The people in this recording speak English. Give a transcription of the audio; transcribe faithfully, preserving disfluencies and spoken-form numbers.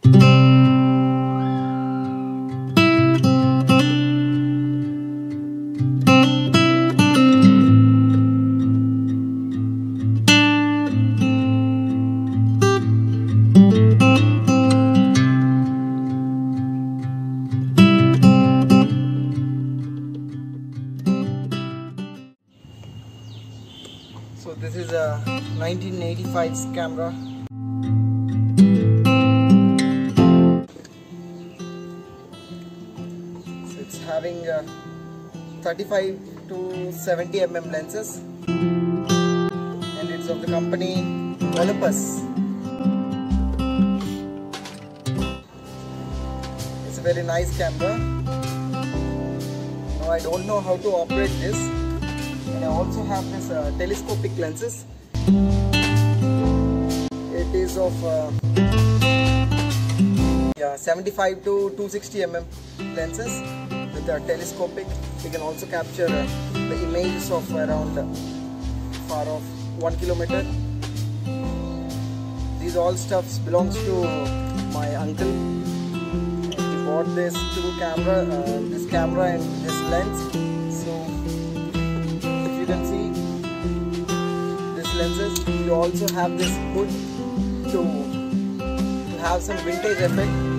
So this is a nineteen eighty-five camera. So it's having uh, thirty-five to seventy millimeter lenses, and it's of the company OLYMPUS. It's a very nice camera. Now I don't know how to operate this. And I also have this uh, telescopic lenses. It is of uh, yeah, seventy-five to two sixty millimeter lenses with a telescopic. We can also capture uh, the images of around uh, far off one kilometer. These all stuffs belongs to my uncle. He bought this two camera, uh, this camera and this lens. So you can see this lenses. You also have this hood to, to have some vintage effect.